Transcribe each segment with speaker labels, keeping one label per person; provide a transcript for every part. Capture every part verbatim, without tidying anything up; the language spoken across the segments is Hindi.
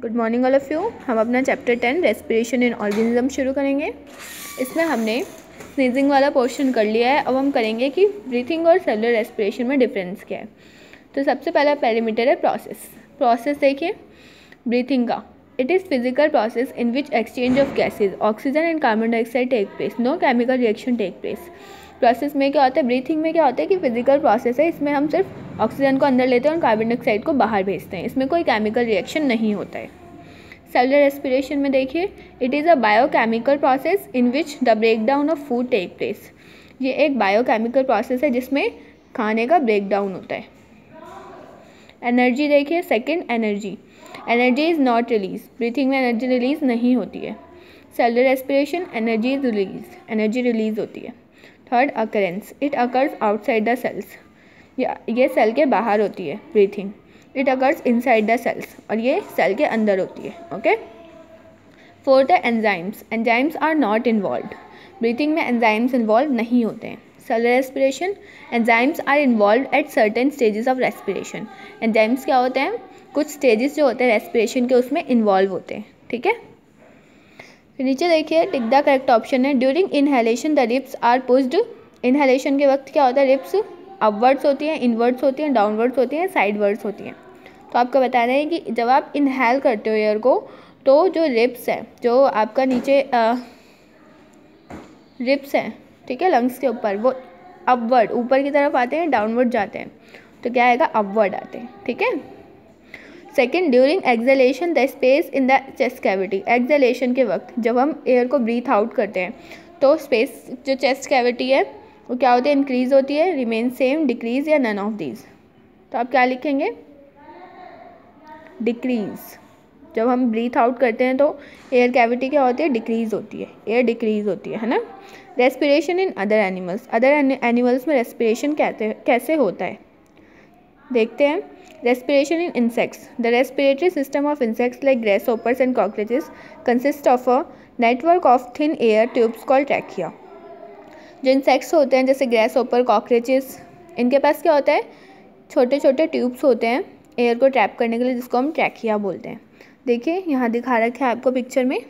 Speaker 1: Good morning all of you. हम अपना chapter ten respiration in organism शुरू करेंगे। इसमें हमने स्नीजिंग वाला पोर्शन कर लिया है। अब हम करेंगे कि ब्रीथिंग और सेलुलर रेस्पिरेशन में डिफरेंस क्या है। तो सबसे पहला पैरामीटर है प्रोसेस। प्रोसेस देखिए ब्रीथिंग का, it is physical process in which exchange of gases oxygen and carbon dioxide take place, no chemical reaction take place. Process में क्या होता है, ब्रीथिंग में क्या होता है कि फिजिकल प्रोसेस है, इसमें हम सिर्फ ऑक्सीजन को अंदर लेते हैं और कार्बन डाइऑक्साइड को बाहर भेजते हैं, इसमें कोई केमिकल रिएक्शन नहीं होता है। सेलुलर रेस्पिरेशन में देखिए it is a biochemical process in which the break down of food take place. ये एक बायोकेमिकल प्रोसेस है जिसमें खाने का ब्रेक डाउन होता है। एनर्जी देखिए, second energy, energy is not release, breathing में एनर्जी रिलीज नहीं होती है। Cellular respiration energy is release, energy release होती है। Third occurrence, it occurs outside the cells, ये सेल के बाहर होती है breathing. It occurs inside the cells, और ये सेल के अंदर होती है। ओके। फोर्थ है enzymes, enzymes are not involve, breathing में एंजाइम्स इन्वॉल्व नहीं होते हैं। Cellular respiration enzymes are involve at certain stages of respiration, enzymes क्या होते हैं, कुछ स्टेजेस जो होते हैं रेस्पिरेशन के उसमें इन्वॉल्व होते हैं। ठीक है। फिर नीचे देखिए टिक द करेक्ट ऑप्शन है। During inhalation the ribs are pushed, inhalation के वक्त क्या होता है, रिप्स अपवर्ड्स होती हैं, इनवर्ड्स होती हैं, डाउनवर्ड्स होती हैं, साइडवर्ड्स होती हैं। तो आपको बता रहे हैं कि जब आप इनहेल करते हो एयर को तो जो रिप्स है, जो आपका नीचे रिप्स हैं, ठीक है, लंग्स के ऊपर, वो अपवर्ड ऊपर की तरफ आते हैं, डाउनवर्ड जाते हैं, तो क्या आएगा, अपवर्ड आते हैं। ठीक है। Second, during exhalation the space in the chest cavity, exhalation के वक्त जब हम एयर को ब्रीथ आउट करते हैं तो स्पेस जो चेस्ट कैविटी है वो क्या होती है, इंक्रीज होती है, रिमेन सेम, डिक्रीज या नन ऑफ दीज। तो आप क्या लिखेंगे, डिक्रीज। जब हम ब्रीथ आउट करते हैं तो एयर कैविटी क्या होती है, डिक्रीज होती है, एयर डिक्रीज होती है है ना। Respiration in other animals, other animals में रेस्पिरेशन कैसे कैसे होता है देखते हैं। Respiration in insects, the respiratory system of insects like grasshoppers and cockroaches consist of a network of thin air tubes called trachea. जो इंसेक्ट्स होते हैं जैसे ग्रेसहोपर, कॉकरोचेस, इनके पास क्या होता है, छोटे छोटे ट्यूब्स होते हैं एयर को ट्रैप करने के लिए, जिसको हम ट्रैकिया बोलते हैं। देखिए यहाँ दिखा रखा है आपको पिक्चर में,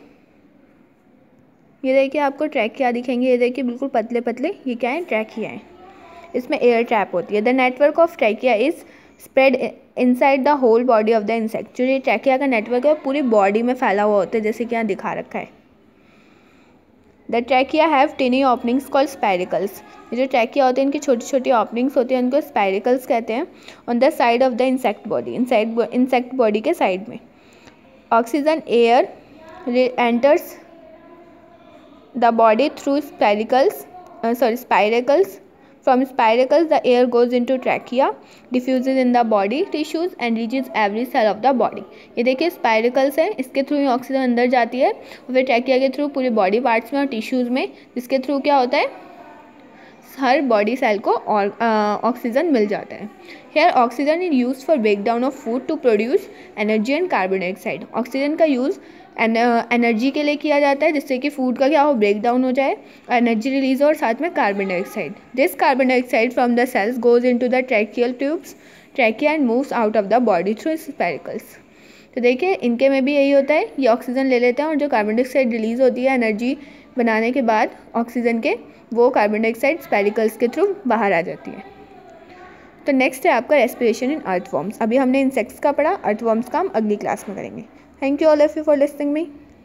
Speaker 1: ये देखिए आपको ट्रैकिया दिखेंगे, ये देखिए बिल्कुल पतले पतले, ये क्या है, ट्रैकिया है, इसमें एयर ट्रैप होती है। The network of trachea is spread inside the whole body of the insect, जो ये ट्रैकिया का नेटवर्क है पूरी बॉडी में फैला हुआ होता है, जैसे कि यहाँ दिखा रखा है। The trachea have tiny openings called spiracles, ये जो ट्रैकिया होते हैं इनकी छोटी छोटी ओपनिंग्स होती हैं, उनको स्पाइरिकल्स कहते हैं। On the side of the insect body, inside insect body के साइड में oxygen air enters the body through spiracles sorry spiracles From spiracles, the air goes into trachea, diffuses in the body tissues and reaches every cell of the body. ये देखिए स्पाइरिकल्स हैं, इसके थ्रू ही ऑक्सीजन अंदर जाती है और फिर ट्रैकिया के थ्रू पूरी बॉडी पार्ट्स में और टिश्यूज़ में, जिसके थ्रू क्या होता है, हर बॉडी सेल को और ऑक्सीजन मिल जाता है। Here oxygen is use for break down of food to produce energy and carbon dioxide, oxygen का यूज़ एनर्जी के लिए किया जाता है, जिससे कि फूड का क्या हो, ब्रेक डाउन हो जाए, एनर्जी रिलीज हो और साथ में carbon dioxide. This carbon dioxide from the cells goes into the tracheal tubes trachea and moves out of the body through spiracles. तो देखिए इनके में भी यही होता है, ये ऑक्सीजन ले लेते हैं और जो कार्बन डाइऑक्साइड रिलीज होती है एनर्जी बनाने के बाद ऑक्सीजन के, वो कार्बन डाइऑक्साइड स्पाइरिकल्स के थ्रू बाहर आ जाती है। तो नेक्स्ट है आपका रेस्पिरेशन इन अर्थवॉर्म्स। अभी हमने इंसेक्ट्स का पढ़ा, अर्थवॉर्म्स का हम अगली क्लास में करेंगे। Thank you all of you for listening me.